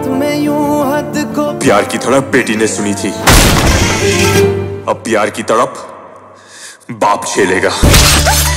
रात में यूं हद को प्यार की तड़प बेटी ने सुनी थी, अब प्यार की तड़प बाप झेलेगा।